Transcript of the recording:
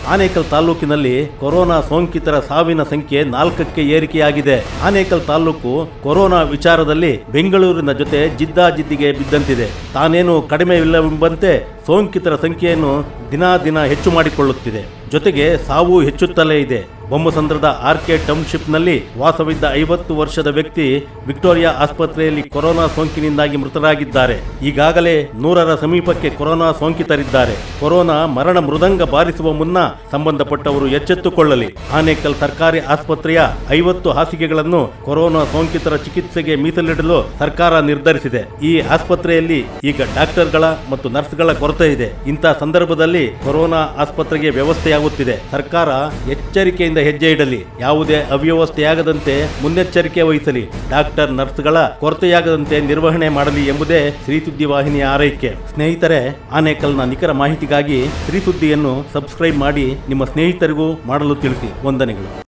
ಆನೇಕಲ್ ತಾಲೂಕಿನಲ್ಲಿ ಕೊರೋನಾ ಸೋಂಕಿತರ ಸಾವಿನ ಸಂಖ್ಯೆ 4ಕ್ಕೆ ಏರಿಕೆಯಾಗಿದೆ. ಆನೇಕಲ್ ತಾಲೂಕು ಕೊರೋನಾ ವಿಚಾರದಲ್ಲಿ ಬೆಂಗಳೂರಿನ ಜೊತೆ ಜಿದ್ದಾಜಿದ್ದಿಗೆ ಬಿದ್ದಂತಿದೆ. ತಾನೇನು ಕಡಿಮೆಯಿಲ್ಲವೆಂಬಂತೆ ಸೋಂಕಿತರ ಸಂಖ್ಯೆಯನ್ನು ದಿನ ಹೆಚ್ಚು ಮಾಡಿಕೊಳ್ಳುತ್ತಿದೆ. ಜೊತೆಗೆ ಸಾವು ಹೆಚ್ಚುತ್ತಲೇ ಇದೆ. ಬೊಮ್ಮಸಂದ್ರದ ಆರ್ಕೆ ಟೌನ್ಶಿಪ್ನಲ್ಲಿ ವಾಸವಿದ್ದ 50 ವರ್ಷದ ವ್ಯಕ್ತಿ ವಿಕ್ಟೋರಿಯಾ ಆಸ್ಪತ್ರೆಯಲ್ಲಿ ಕೊರೋನಾ ಸೋಂಕಿನಿಂದಾಗಿ ಮೃತರಾಗಿದ್ದಾರೆ. ಈಗಾಗಲೇ 100ರ ಸಮೀಪಕ್ಕೆ ಕೊರೋನಾ ಸೋಂಕಿತರಿದ್ದಾರೆ. ಕೊರೋನಾ ಮರಣ ಮೃದಂಗ ಬಾರಿಸುವ ಮುನ್ನ ಸಂಬಂಧಪಟ್ಟವರು ಎಚ್ಚೆತ್ತುಕೊಳ್ಳಲಿ. ಆನೇಕಲ್ ಸರ್ಕಾರಿ ಆಸ್ಪತ್ರೆಯ 50 ಹಾಸಿಗೆಗಳನ್ನು ಕೊರೋನಾ ಸೋಂಕಿತರ ಚಿಕಿತ್ಸೆಗೆ ಮೀಸಲಿಡಲು ಸರ್ಕಾರ ನಿರ್ಧರಿಸಿದೆ. ಈ ಆಸ್ಪತ್ರೆಯಲ್ಲಿ ಈಗ ಡಾಕ್ಟರ್ಗಳ ಮತ್ತು ನರ್ಸ್ಗಳ ಕೊರತೆ ಇದೆ. ಇಂಥ ಸಂದರ್ಭದಲ್ಲಿ ಕೊರೋನಾ ಆಸ್ಪತ್ರೆಗೆ ವ್ಯವಸ್ಥೆಯಾಗುತ್ತಿದೆ. ಸರ್ಕಾರ ಎಚ್ಚರಿಕೆಯಿಂದ ಹೆಜ್ಜೆ ಇಡಲಿ. ಯಾವುದೇ ಅವ್ಯವಸ್ಥೆಯಾಗದಂತೆ ಮುನ್ನೆಚ್ಚರಿಕೆ ವಹಿಸಲಿ. ಡಾಕ್ಟರ್ ನರ್ಸ್ಗಳ ಕೊರತೆಯಾಗದಂತೆ ನಿರ್ವಹಣೆ ಮಾಡಲಿ ಎಂಬುದೇ ಶ್ರೀ ಸುದ್ದಿ ವಾಹಿನಿಯ ಆರೈಕೆ. ಸ್ನೇಹಿತರೆ, ಆನೇಕಲ್ನ ನಿಖರ ಮಾಹಿತಿಗಾಗಿ ಶ್ರೀ ಸುದ್ದಿಯನ್ನು ಸಬ್ಸ್ಕ್ರೈಬ್ ಮಾಡಿ ನಿಮ್ಮ ಸ್ನೇಹಿತರಿಗೂ ಮಾಡಲು ತಿಳಿಸಿ. ವಂದನೆಗಳು.